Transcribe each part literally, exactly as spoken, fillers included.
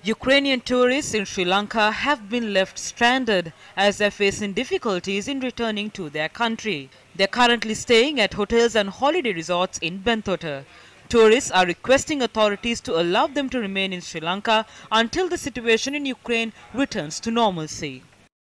Ukrainian tourists in Sri Lanka have been left stranded as they're facing difficulties in returning to their country. They're currently staying at hotels and holiday resorts in Bentota. Tourists are requesting authorities to allow them to remain in Sri Lanka until the situation in Ukraine returns to normalcy.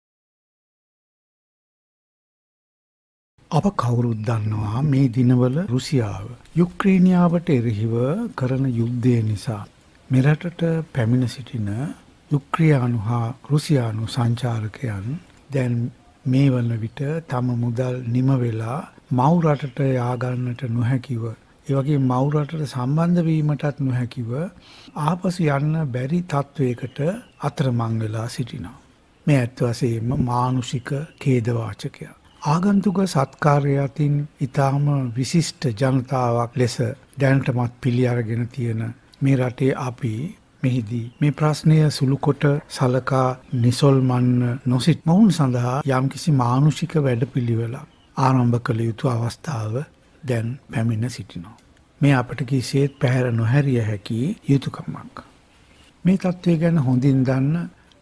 අප කවුරුත් දන්නවා මේ දිනවල රුසියාව යුක්‍රේනියාවට එරෙහිව කරන යුද්ධය නිසා මෙරටට පැමිණ සිටින යුක්‍රියානු හා රුසියානු සංචාරකයන් දැන් මේ වන විට තම මුදල් නිම වෙලා මව් රටට යා ගන්නට නොහැකිව ඒ වගේ මව් රටට සම්බන්ධ වීමටත් නොහැකිව ආපසු යන්න බැරි තත්වයකට අතරමං වෙලා සිටිනවා. මේ ඇත්ත වශයෙන්ම මානුෂික ඛේදවාචකයක්. ආගන්තුක සත්කාරය අතින් ඊටාම විශිෂ්ට ජනතාවක් ලෙස දැනටමත් පිළි අරගෙන තියෙන මේ රටේ අපි මෙහිදී මේ ප්‍රශ්නය සුළුකොට සලකා නිසල්මන් නොසිට මොවුන් සඳහා යම්කිසි මානුෂික වැඩපිළිවෙලක් ආරම්භ කළ යුතු අවස්ථාව දැන් පැමිණ සිටිනවා. මේ අපට කිසිසේත් පැහැර නොහැරිය හැකි යුතුයකමක්. මේ තත්ත්වය ගැන හොඳින් දන්න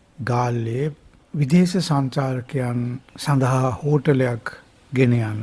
ගාල්ලේ විදේශ සංචාරකයන් සඳහා හෝටලයක් ගෙන යන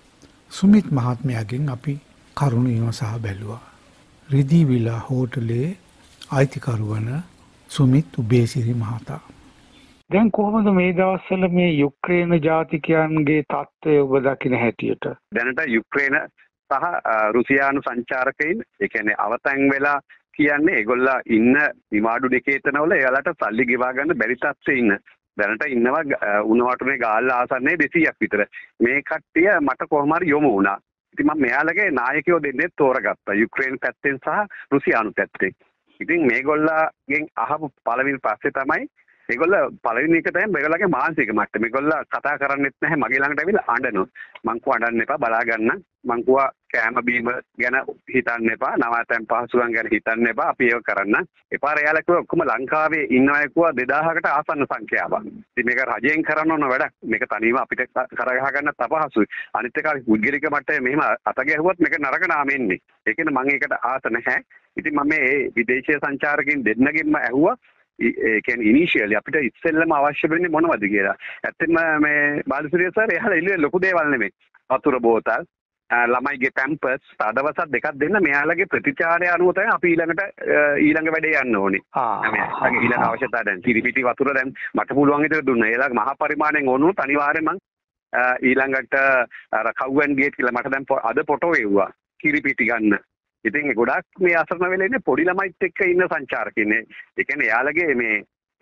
සුමිත් මහත්මයාගෙන් අපි කරුණු විමසා බැලුවා. රිදී විලා හෝටලේ අයිතිකරු වන සුමිත් උබේසිරි මහතා. දැන් කොහොමද මේ දවස්වල මේ යුක්‍රේන ජාතිකයන්ගේ තත්ත්වය ඔබ දකින හැටියට? දැනට යුක්‍රේන සහ රුසියානු සංචාරකයින් ඒ කියන්නේ අවතැන් වෙලා කියන්නේ ඒගොල්ලා ඉන්න විමාඩු නිකේතනවල එයාලට සල්ලි ගෙවා ගන්න බැරි තත්ත්වෙ ඉන්න. දැනට ඉන්නවා උණ වටුනේ ගාල්ල ආසන්නයේ දෙසීයක් විතර. මේ කට්ටිය මට කොහොම හරි යොමු වුණා. ඉතින් මම මෙයාලගේ නායකයෝ දෙන්නෙත් තෝරගත්තා. යුක්‍රේන පැත්තෙන් සහ රුසියානු පැත්තෙන්. ඉතින් මේගොල්ලාගෙන් අහපු පළවෙනි ප්‍රශ්නේ තමයි මේගොල්ල පළවෙනි එක තමයි මේගොල්ලගේ මානසික මට්ටම. මේගොල්ල කතා කරන්නෙත් නැහැ මගේ ළඟට ඇවිල්ලා අඬනවා. මං කෝ අඬන්න එපා බලා ගන්න. මං කෝ කෑම බීම ගැන හිතන්න එපා. නවාතැන් පහසුකම් ගැන හිතන්න එපා. අපි ඒක කරන්න. එපා එයාලා කිව්වා ඔක්කොම ලංකාවේ ඉන්න අය කිව්වා දෙදාහකට ආසන්න සංඛ්‍යාවක්. ඉතින් මේක රජයෙන් කරන්න ඕන වැඩක්. මේක තනියම අපිට කරගහ ගන්නත් අපහසුයි. අනිත් එක පුද්ගලික මට්ටමේ මෙහෙම අත ගැහුවොත් මේක නරක නාම එන්නේ. ඒකෙන් මම ඒකට ආස නැහැ. ඉතින් මම මේ විදේශීය සංචාරකයන් දෙන්නගෙන්ම ඇහුවා ඒ කියන්නේ ඉනිෂියලි අපිට ඉස්සෙල්ලම අවශ්‍ය වෙන්නේ මොනවද කියලා. ඇත්තටම මේ බාලසූරිය සර් එහලා ඉල්ලුවේ ලොකු දේවල් නෙමෙයි. වතුර බෝතල්, ළමයිගේ පැම්පර්ස්, අදවසක් දෙකක් දෙන්න මෙයාලගේ ප්‍රතිචාරය අනුව තමයි අපි ඊළඟට ඊළඟ වැඩේ යන්න ඕනේ. ආ මේ ඊළඟ අවශ්‍යතාව දැන් කිරිපිටි වතුර දැන් මට පුළුවන් විදිහට දුන්නා. ඒලා මහා පරිමාණයෙන් ඕනුත් අනිවාර්යයෙන් මං ඊළඟට අර කවුවන් ගේට් කියලා මට දැන් අද ෆොටෝ එව්වා. කිරිපිටි ගන්න. ඉතින් ගොඩක් මේ අසරණ වෙලා ඉන්නේ පොඩි ළමයිත් එක්ක ඉන්න සංචාරකින්නේ. ඒ කියන්නේ එයාලගේ මේ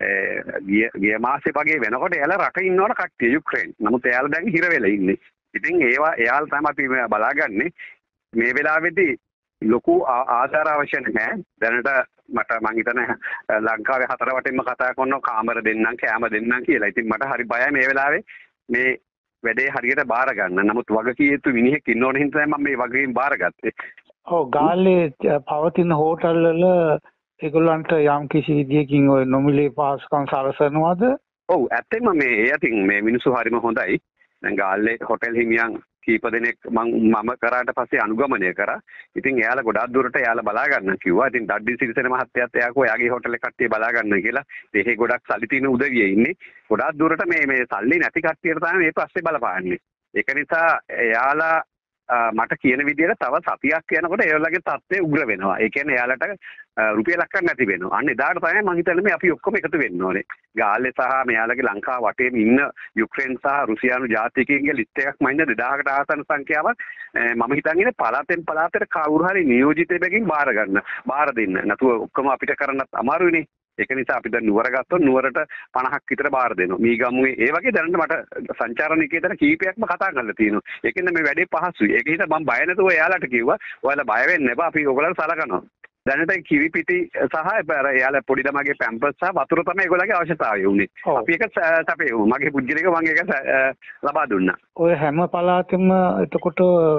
ගිය ගිය මාසේ වගේ වෙනකොට එයාලා රට ඉන්නවට කට්ටිය යුක්‍රේන. නමුත් එයාලා දැන් හිර වෙලා ඉන්නේ. ඉතින් ඒවා එයාලා තමයි අපි බලාගන්නේ. මේ වෙලාවේදී ලොකු ආධාර අවශ්‍ය නැහැ. දැනට මට මං හිතන්නේ ලංකාවේ හතර වටින්ම කතා කරනවා කාමර දෙන්නම් කෑම දෙන්නම් කියලා. ඉතින් මට හරි බයයි මේ වෙලාවේ මේ වැඩේ හරියට බාර ගන්න. නමුත් වගකීම් යුතු මිනිහෙක් ඉන්න ඕන හින්දා මම මේ වගකීම් බාරගත්තේ. ඔව් ගාල්ලේ පවතින හෝටල් වල ඒගොල්ලන්ට යම් කිසි විදියකින් ඔය නොමිලේ පාස්කම් සලසනවාද? ඔව් ඇත්තෙන්ම මේ ඒ අතින් මේ මිනිස්සු හරිම හොඳයි. දැන් ගාල්ලේ හෝටල් හිමියන් කීප දෙනෙක් මම මම කරාට පස්සේ අනුගමනය කරා. ඉතින් එයාලා ගොඩාක් දුරට එයාලා බලා ගන්න කිව්වා. ඉතින් ඩඩ්ඩි සිරිසේන මහත්තයාත් එයා කෝ එයාගේ හෝටල් එක කට්ටිය බලා ගන්න කියලා. ඒකේ ගොඩක් සල්ලි තියෙන උදවිය ඉන්නේ. ගොඩාක් දුරට මේ මේ සල්ලි නැති කට්ටියට තමයි මේ ප්‍රශ්නේ බලපාන්නේ. ඒක නිසා එයාලා මට කියන විදිහට තව සතියක් යනකොට ඒගොල්ලන්ගේ තත්ත්වය උග්‍ර වෙනවා. ඒ කියන්නේ එයාලට රුපියලක් ගන්න නැති වෙනවා. අන්න එදාට තමයි මම හිතන්නේ මේ අපි ඔක්කොම එකතු වෙන්න ඕනේ. ගාල්ලේ සහ මෙයාලගේ ලංකාව වටේම ඉන්න යුක්‍රේන සහ රුසියානු ජාතිකයන්ගේ ලිස්ට් එකක් මම ඉන්න දෙදාහකට ආසන්න සංඛ්‍යාවක් මම හිතන්නේ පළාතෙන් පළාතට කවුරු හරි නියෝජිතයෙක්ගෙන් බාර ගන්න. බාර දෙන්න. නැතුව ඔක්කොම අපිට කරන්නත් අමාරුයිනේ. ඒක නිසා අපි දැන් නුවර ගත්තොත් නුවරට පනහක් විතර බාර දෙනවා. මීගමුවේ ඒ වගේ දැනට මට සංචාරණිකේතන කීපයක්ම කතා කරලා තියෙනවා. ඒකෙන්ද මේ වැඩේ පහසුයි. ඒක නිසා මම බය නැතුව එයාලට කිව්වා ඔයාලා බය වෙන්න එපා. අපි ඔයගොල්ලන්ට සලකනවා. දැනට කිරිපිටි සහ එයාලා පොඩි ළමගේ පැම්පර්ස් සහ වතුර තමයි ඒගොල්ලන්ගේ අවශ්‍යතාවය උනේ. අපි ඒක සපේවු. මගේ පුජ්‍යලික මම ඒක ලබා දුන්නා. ඔය හැම පළාතෙම එතකොට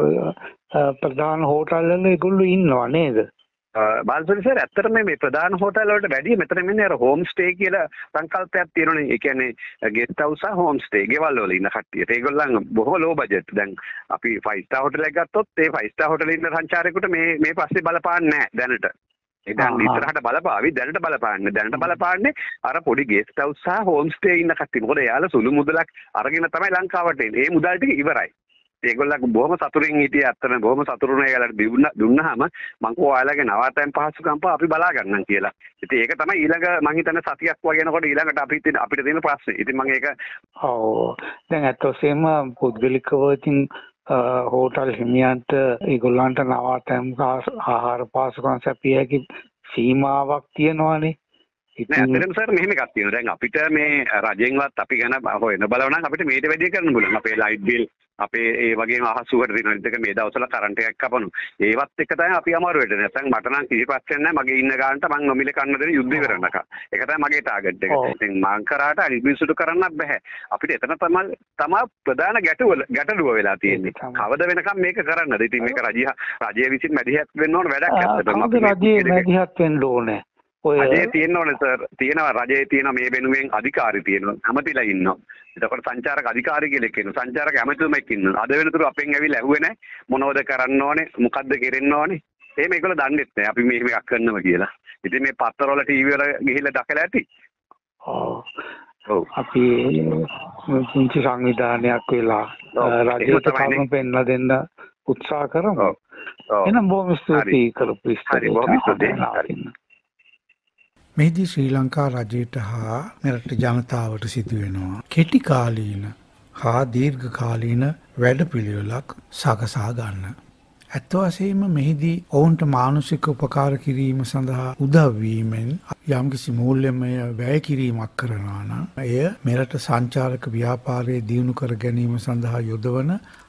ප්‍රධාන හෝටල් වල ඒගොල්ලෝ ඉන්නවා නේද? බාලසූරිය සර් ඇත්තටම මේ ප්‍රධාන හෝටල් වලට වැඩිය මෙතන මෙන්නේ අර හෝම් ස්ටේ කියලා සංකල්පයක් තියෙනවනේ. ඒ කියන්නේ ගෙස්ට් හවුස් සහ හෝම් ස්ටේ ගෙවල් වල ඉන්න කට්ටියට. ඒගොල්ලන් බොහොම ලෝ බජට්. දැන් අපි ෆයිව් ස්ටාර් හෝටල් එකක් ගත්තොත් ඒ ෆයිව් ස්ටාර් හෝටලේ ඉන්න සංචාරකයෙකුට මේ මේ ප්‍රශ්නේ බලපාන්නේ නැහැ දැනට. ඒ දැන් ඉස්සරහට බලපාවි දැනට බලපාන්නේ දැනට බලපාන්නේ අර පොඩි ගෙස්ට් හවුස් සහ හෝම් ස්ටේ ඉන්න කට්ටිය. මොකද එයාලා සුළු මුදලක් අරගෙන තමයි ලංකාවට එන්නේ. ඒ මුදල් ටික ඉවරයි. ඒගොල්ලෝ බොහොම සතුටින් හිටියේ අත්තන බොහොම සතුටුනේ ඒගොල්ලන්ට දුන්න දුන්නාම මං කෝ ඔයාලගේ නවාතැන් පහසුකම් පහ අපි බලා ගන්නම් කියලා. ඉතින් ඒක තමයි ඊළඟ මං හිතන්නේ සතියක් වගේ යනකොට ඊළඟට අපිට අපිට තියෙන ප්‍රශ්නේ. ඉතින් මම ඒක ඔව් දැන් අත් වශයෙන්ම පුද්ගලිකව ඉතින් හෝටල් හිමියන්ට ඒගොල්ලන්ට නවාතැන් ආහාර පහසුකම් සැපිය හැකි සීමාවක් තියෙනවානේ. නෑ ඇත්තටම සර් මෙහෙම එකක් තියෙනවා. දැන් අපිට මේ රජෙන්වත් අපි ගැන හොයන බලව නම් අපිට මේට වැඩි කරන්න පුළුවන්. අපේ ලයිට් බිල් අපේ ඒ වගේම අහසුවට දෙන විදිහට මේ දවස්වල කරන්ට් එකක් කපනු. ඒවත් එක තමයි අපි අමාරු වෙන්නේ. නැත්නම් මට නම් කිසි ප්‍රශ්නයක් නැහැ. මගේ ඉන්න ගානට මං නොමිලේ කන්න දෙන යුද්ධ ඉවරනක. ඒක තමයි මගේ ටාගට් එක. ඉතින් මං කරාට අනිවිසුට කරන්නත් බෑ. අපිට එතන තමයි තමයි ප්‍රධාන ගැටුව ගැටලුව වෙලා තියෙන්නේ. කවද වෙනකම් මේක කරන්නද? ඉතින් මේක රජය රජය විසින් මැදිහත් වෙන්න ඕන වැඩක් ඇත්තටම. අපි රජයේ මැදිහත් වෙන්න ඕනේ. රජයේ තියෙන්න ඕනේ සර්. තියෙනවා රජයේ තියෙන මේ වෙනුවෙන් අධිකාරී තියෙනවා. හැමතිලා ඉන්නවා. එතකොට සංචාරක අධිකාරී කියලා කියනවා. සංචාරක ඇමතුමෙක් ඉන්නවා. අද වෙනතුරු අපෙන් ඇවිල්ලා ඇහුවේ නැහැ. මොනවද කරන්න ඕනේ? මොකද්ද කෙරෙන්න ඕනේ? එහෙම ඒගොල්ලෝ දන්නෙත් නැහැ. අපි මෙහෙම එකක් කරනවා කියලා. ඉතින් මේ පත්තරවල ටීවී වල ගිහිල්ලා දැකලා ඇති. ඔව්. ඔව්. අපි පුංචි සංවිධානයක් වෙලා රජයට කරුණු පෙන්ලා දෙන්න උත්සාහ කරමු. එහෙනම් බොහොම ස්තුතියි කරපු ඉස්තරේ. බොහොම ස්තුතියි. මෙහිදී ශ්‍රී ලංකා රජයට හා මෙරට ජනතාවට සිදුවෙනවා කෙටි කාලීන හා දීර්ඝ කාලීන වැඩපිළිවෙලක් සකසා ගන්න. ඇත්ත වශයෙන්ම මෙහිදී ඔවුන්ට මානසික උපකාර කිරීම සඳහා උදව් වීමෙන් යම්කිසි මූල්‍යමය වැය කිරීමක් කරනවා නම් එය මෙරට සංචාරක ව්‍යාපාරයේ දියුණු කර ගැනීම සඳහා යොදවන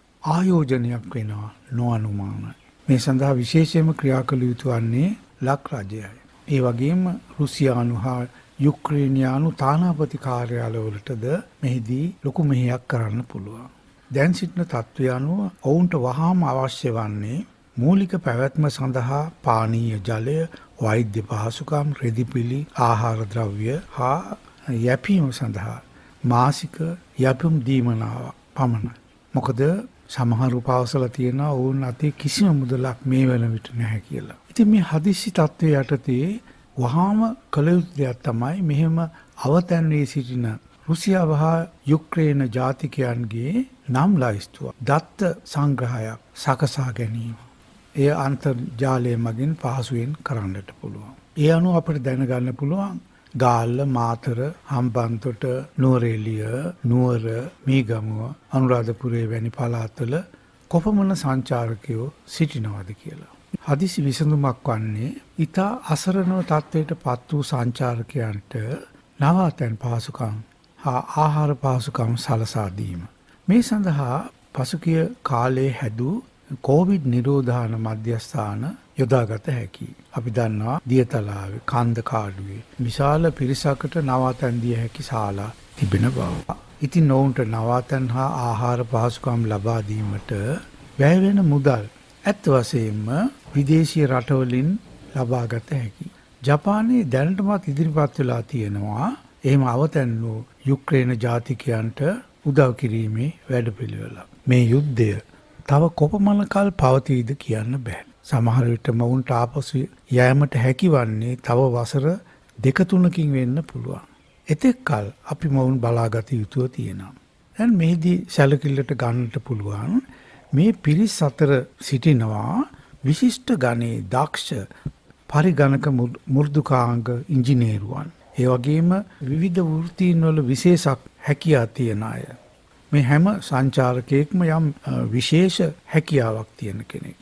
ආයෝජනයක් වෙනවා නොඅනුමාන. මේ සඳහා විශේෂයෙන්ම ක්‍රියා කළ යුතු වන්නේ ලක් රජයයි. ඒ වගේම රුසියානු හා යුක්‍රේනියානු තානාපති කාර්යාලවලටද මෙහිදී ලොකු මෙහෙයක් කරන්න පුළුවන්. දැන් සිටින තත්ත්වය අනුව ඔවුන්ට වහාම අවශ්‍ය වන්නේ මූලික පැවැත්ම සඳහා පානීය ජලය, වෛද්‍ය පහසුකම්, රෙදිපිලි, ආහාර ද්‍රව්‍ය හා යැපීම සඳහා මාසික යැපුම් දීමනාවක් පමණයි. මොකද සමහරු පවසලා තියෙනවා ඔවුන් අතේ කිසිම මුදලක් මේ වෙන විට නැහැ කියලා. ඉතින් මේ හදිසි තත්ත්වයේ යටතේ වහාම කළ යුතු දෙයක් තමයි මෙහෙම අවතැන් වී සිටින රුසියාව හා යුක්‍රේන ජාතිකයන්ගේ නම් ලයිස්තුව දත්ත සංග්‍රහයක් සකසා ගැනීම. එය අන්තර්ජාලය මගින් පහසුවෙන් කරන්නට පුළුවන්. ඒ අනුව අපිට දැනගන්න පුළුවන් ගාල්ල, මාතර, හම්බන්තොට, නුවරඑළිය, නුවර, මීගමුව, අනුරාධපුරයේ වැනි පළාත්වල කොපමණ සංචාරකයෝ සිටිනවද කියලා. හදිසි විසඳුමක් වන්නේ ඉතා අසරණව තත්ත්වයට පත් වූ සංචාරකයන්ට නවාතැන් පහසුකම් හා ආහාර පහසුකම් සලසා දීම. මේ සඳහා පසුගිය කාලයේ හැදූ කොවිඩ් නිරෝධාන මධ්‍යස්ථාන යොදාගත හැකියි. අපි දන්නවා දියතලාවේ, කන්දකාඩුවේ විශාල පිරිසකට නවාතැන් දිය හැකි ශාලා තිබෙන බව. ඉතින් ඔවුන්ට නවාතැන් හා ආහාර පහසුකම් ලබා දීමට වැය වෙන මුදල් ඇත්ත වශයෙන්ම විදේශීය රටවලින් ලබාගත හැකියි. ජපානයේ දැනටමත් ඉදිරිපත් වෙලා තියෙනවා එහෙම අවතැන් වූ යුක්‍රේන ජාතිකයන්ට උදව් කිරීමේ වැඩපිළිවෙලක්. මේ යුද්ධය තව කොපමණ කල් පවතීද කියන්න බෑ. සමහර විට මොවුන්ට ආපසු යෑමට හැකිවන්නේ තව වසර දෙක තුනකින් වෙන්න පුළුවන්. එතෙක් කල අපි මොවුන් බලාගත යුතුව තියෙනවා. දැන් මෙහිදී සැලකිල්ලට ගන්නට පුළුවන් මේ පිරිස් අතර සිටිනවා විශිෂ්ට ගණයේ දක්ෂ පරිගණක මෘදුකාංග ඉංජිනේරුවන්. ඒ වගේම විවිධ වෘත්තීන් වල විශේෂ හැකියාව තියන අය. මේ හැම සංචාරකයෙක්ම යම් විශේෂ හැකියාවක් තියෙන කෙනෙක්.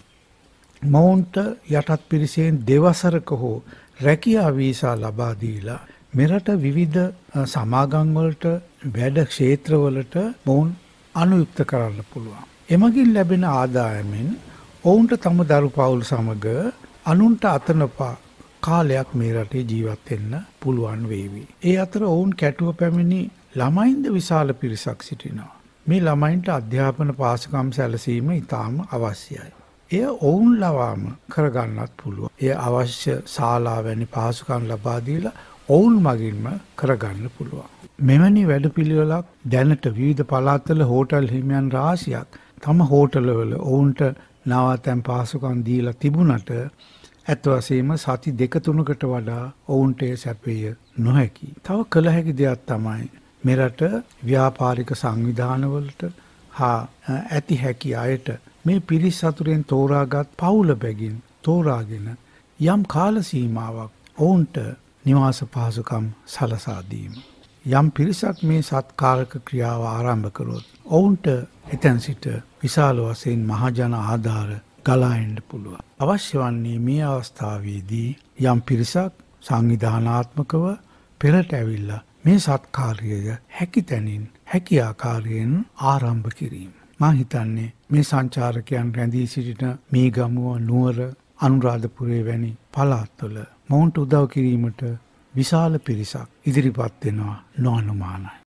මොවුන්ට යටත් පිරිසෙන් දෙවසරක හෝ රැකියා වීසා ලබා දීලා මෙරට විවිධ සමාගම් වලට වැඩ ක්ෂේත්‍රවලට මොවුන් අනුයුක්ත කරන්න පුළුවන්. එමගින් ලැබෙන ආදායමෙන් ඔවුන්ට තම දරු පවුල් සමග අනුන්ට අතනපා කාලයක් මේ රටේ ජීවත් වෙන්න පුළුවන් වේවි. ඒ අතර ඔවුන් කැටුව පැමිණි ළමයින්ද විශාල පිරිසක් සිටිනවා. මේ ළමයින්ට අධ්‍යාපන පහසුකම් සැලසීම ඉතාම අවශ්‍යයි. එය ඔවුන් ලවාම කරගන්නත් පුළුවන්. එය අවශ්‍ය ශාලා වැනි පහසුකම් ලබා දීලා ඔවුන් මගින්ම කරගන්න පුළුවන්. මෙවැනි වැඩපිළිවෙලක් දැනට විවිධ පළාත්වල හෝටල් හිමියන් රාශියක් තම හෝටලවල ඔවුන්ට නවාතැන් පහසුකම් දීලා තිබුණට ඇත්ත වශයෙන්ම සති දෙක තුනකට වඩා ඔවුන්ට සැපය නොහැකි. තව කළ හැකි දෙයක් තමයි මෙරට ව්‍යාපාරික සංවිධානවලට හා ඇති හැකි අයට මේ පිරිස් අතුරෙන් තෝරාගත් පවුල බැගින් තෝරාගෙන යම් කාල සීමාවක් ඔවුන්ට නිවාස පහසුකම් සලසා දීම. යම් පිරිසක් මේ සත්කාරක ක්‍රියාව ආරම්භ කරොත් ඔවුන්ට එතැන් සිට විශාල වශයෙන් මහජන ආධාර ගලා එන්න පුළුවන්. අවශ්‍ය වන්නේ මේ අවස්ථාවේදී යම් පිරිසක් සංවිධානාත්මකව පෙරට ඇවිල්ලා මේ සත්කාර්යය හැකි තැනින් හැකි ආකාරයෙන් ආරම්භ කිරීම. මා හිතන්නේ මේ සංචාරකයන් රැඳී සිටින මේ ගමුව නුවර අනුරාධපුරේ වැනි පළාත්වල මොවුන්ට උදව් කිරීමට විශාල පිරිසක් ඉදිරිපත් වෙනවා නොඅනුමානයි.